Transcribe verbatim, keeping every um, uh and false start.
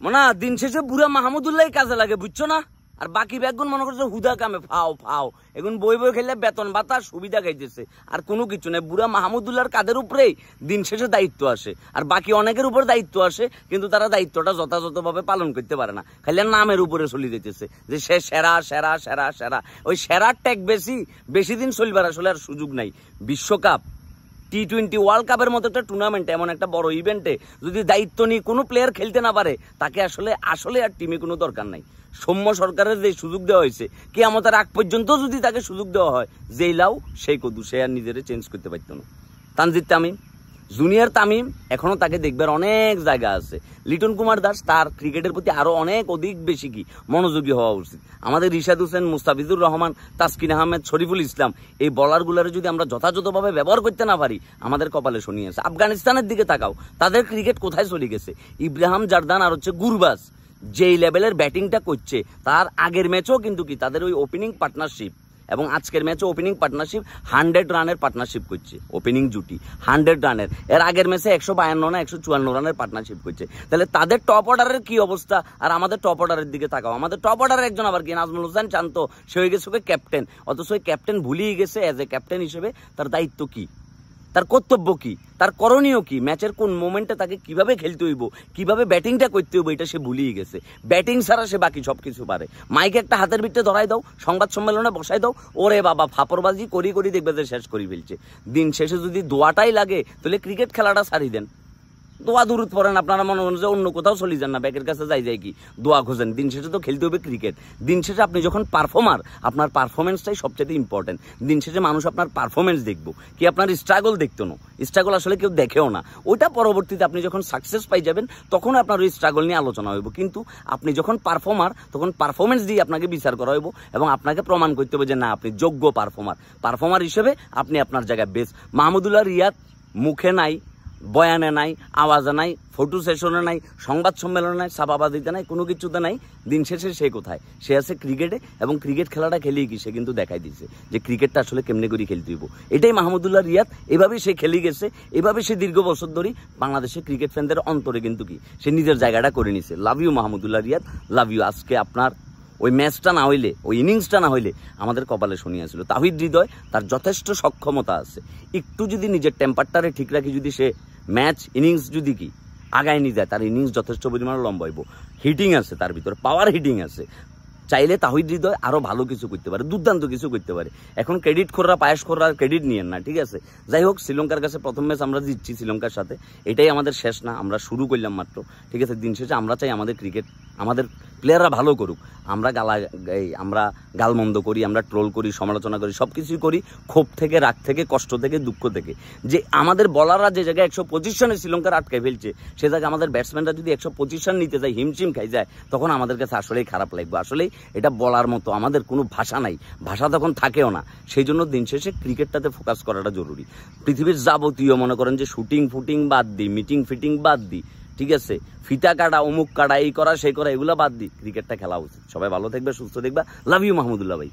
মনে দিন শেষে বুড়া মাহমুদুল্লাহ কাজে লাগে, বুঝছো না? আর বাকি ব্যাগগুন মনে করছে হুদা কামে ফাও ফাও, এখন বই বই খেলে বেতন ভাতা সুবিধা খাইতেছে, আর কোনো কিছু নেই। বুড়া মাহমুদুল্লাহর কাদের উপরেই দিন শেষে দায়িত্ব আসে, আর বাকি অনেকের উপর দায়িত্ব আসে, কিন্তু তারা দায়িত্বটা যথাযথভাবে পালন করতে পারে না, খালি নামের উপরে চলি যেতেছে যে সে সেরা সেরা সেরা সেরা। ওই সেরার ট্যাগ বেশি বেশি দিন চলবার আসলে আর সুযোগ নাই। বিশ্বকাপ, টি টোয়েন্টি ওয়ার্ল্ড কাপের মতো একটা টুর্নামেন্ট, এমন একটা বড় ইভেন্টে যদি দায়িত্ব নিয়ে কোনো প্লেয়ার খেলতে না পারে, তাকে আসলে আসলে আর টিমে কোনো দরকার নাই। সৌম্য সরকারের যে সুযোগ দেওয়া হয়েছে, কি আমাদের আগ পর্যন্ত যদি তাকে সুযোগ দেওয়া হয়, যেই লাও সেই কদু, সে আর নিজের চেঞ্জ করতে পারত না। তানজিদ তামিম, জুনিয়র তামিম, এখনো তাকে দেখবার অনেক জায়গা আছে। লিটন কুমার দাস, তার ক্রিকেটের প্রতি আরো অনেক অধিক বেশি কি মনোযোগী হওয়া উচিত। আমাদের রিশাদ হোসেন, মুস্তাফিজুর রহমান, তাসকিন আহমেদ, শরীফুল ইসলাম, এই বলারগুলোর যদি আমরা যথাযথভাবে ব্যবহার করতে না পারি, আমাদের কপালে শনি আছে। আফগানিস্তানের দিকে তাকাও, তাদের ক্রিকেট কোথায় চলে গেছে। ইব্রাহিম জারদান আর হচ্ছে গুরবাজ যেই লেভেলের ব্যাটিংটা করছে, তার আগের ম্যাচও কিন্তু কি তাদের ওই ওপেনিং পার্টনারশিপ, এবং আজকের ম্যাচে ওপেনিং পার্টনারশিপ হান্ড্রেড রানের পার্টনারশিপ করছে, ওপেনিং জুটি হান্ড্রেড রানের। এর আগের ম্যাচে একশো বায়ান্ন না একশো চুয়ান্ন রানের পার্টনারশিপ করছে। তাহলে তাদের টপ অর্ডারের কি অবস্থা, আর আমাদের টপ অর্ডারের দিকে তাকাও। আমাদের টপ অর্ডারের একজন আবার কি নাজমুল হোসেন শান্ত, সে হয়ে গেছে ক্যাপ্টেন, অথচ ওই ক্যাপ্টেন ভুলিয়ে গেছে এজ এ ক্যাপ্টেন হিসেবে তার দায়িত্ব কি, তার কর্তব্য কি, তার করণীয় কি, ম্যাচের কোন মোমেন্টে তাকে কিভাবে খেলতে হইব, কিভাবে ব্যাটিংটা করতে হইব, এটা সে ভুলিয়ে গেছে। ব্যাটিং ছাড়া সে বাকি সব কিছু পারে। মাইকে একটা হাতের ভিতরে ধরাই দাও, সংবাদ সম্মেলনে বসাই দাও, ওরে বাবা ফাপড়বাজি করি করি দেখবে যে শেষ করি ফেলছে। দিন শেষে যদি দোয়াটাই লাগে, তাহলে ক্রিকেট খেলাটা ছাড়ি দেন, দোয়া দূরত পড়েন। আপনারা মনে করেন যে অন্য কোথাও চলে যান না, ব্যাকের কাছে যাই যাই কি দোয়া খোঁজেন। দিন শেষে তো খেলতে হবে ক্রিকেট। দিন শেষে আপনি যখন পারফর্মার, আপনার পারফরমেন্সটাই সবচেয়ে ইম্পর্টেন্ট। দিন শেষে মানুষ আপনার পারফরমেন্স দেখবো, কি আপনার স্ট্রাগল দেখতো না। স্ট্রাগল আসলে কেউ দেখেও না, ওইটা পরবর্তীতে আপনি যখন সাকসেস পাই যাবেন, তখন আপনার ওই স্ট্রাগল নিয়ে আলোচনা হইব। কিন্তু আপনি যখন পারফর্মার, তখন পারফরমেন্স দিয়ে আপনাকে বিচার করা হইব, এবং আপনাকে প্রমাণ করতে হবে যে না, আপনি যোগ্য পারফর্মার। পারফর্মার হিসেবে আপনি আপনার জায়গায় বেস্ট। মাহমুদুল্লাহ রিয়াদ মুখে নাই, বয়ানে নাই, আওয়াজে নাই, ফটো সেশনে নাই, সংবাদ সম্মেলনে নাই, সাবাবাদিতে নাই, কোনো কিছুতে নাই। দিন শেষে সে কোথায়? সে আছে ক্রিকেটে, এবং ক্রিকেট খেলাটা খেলেই কি সে কিন্তু দেখাই দিচ্ছে যে ক্রিকেটটা আসলে কেমনে করে খেলতে হইব। এটাই মাহমুদুল্লাহ রিয়াদ, এভাবেই সে খেলে গেছে, এভাবে সে দীর্ঘ বছর ধরে বাংলাদেশের ক্রিকেট ফ্যানদের অন্তরে কিন্তু কি সে নিজের জায়গাটা করে নিছে। Love you Mahmudullah Riyad, love you. আজকে আপনার ওই ম্যাচটা না হইলে, ওই ইনিংসটা না হইলে আমাদের কপালে শুনিয়েছিল। তাহিদ হৃদয়, তার যথেষ্ট সক্ষমতা আছে, একটু যদি নিজের টেম্পারটারে ঠিক রাখি, যদি সে ম্যাচ ইনিংস যদি কি আগায় নিয়ে যায়, তার ইনিংস যথেষ্ট পরিমাণে লম্বা হইব। হিটিং আছে তার ভিতরে, পাওয়ার হিটিং আছে। চাইলে তাহিদ হৃদয় আরো ভালো কিছু করতে পারে, দুর্দান্ত কিছু করতে পারে। এখন ক্রেডিট খোররা পায়েস খোররা ক্রেডিট নিয়েন না, ঠিক আছে? যাই হোক, শ্রীলঙ্কার কাছে প্রথম ম্যাচ আমরা জিতছি শ্রীলঙ্কার সাথে, এটাই আমাদের শেষ না, আমরা শুরু করলাম মাত্র, ঠিক আছে? দিন শেষে আমরা চাই আমাদের ক্রিকেট, আমাদের প্লেয়াররা ভালো করুক। আমরা গালা আমরা গালমন্দ করি, আমরা ট্রোল করি, সমালোচনা করি, সব কিছুই করি ক্ষোভ থেকে, রাগ থেকে, কষ্ট থেকে, দুঃখ থেকে। যে আমাদের বলাররা যে জায়গায় একশো পজিশনে শ্রীলঙ্কার আটকায় ফেলছে, সে জায়গায় আমাদের ব্যাটসম্যানরা যদি একশো পজিশন নিতে যায়, হিমশিম খাই যায়, তখন আমাদের কাছে আসলেই খারাপ লাগবে। আসলেই এটা বলার মতো আমাদের কোনো ভাষা নাই, ভাষা তখন থাকেও না। সেই জন্য দিন শেষে ক্রিকেটটাতে ফোকাস করাটা জরুরি। পৃথিবীর যাবতীয় মনে করেন যে শুটিং ফুটিং বাদ দিই, মিটিং ফিটিং বাদ দিই, ঠিক আছে? ফিতা কাটা, অমুক কাটা, এই করা সেই করা, এগুলো বাদ দিই, ক্রিকেটটা খেলা উচিত। সবাই ভালো থাকবে, সুস্থ দেখবে। লাভ ইউ মাহমুদুল্লাহ ভাই।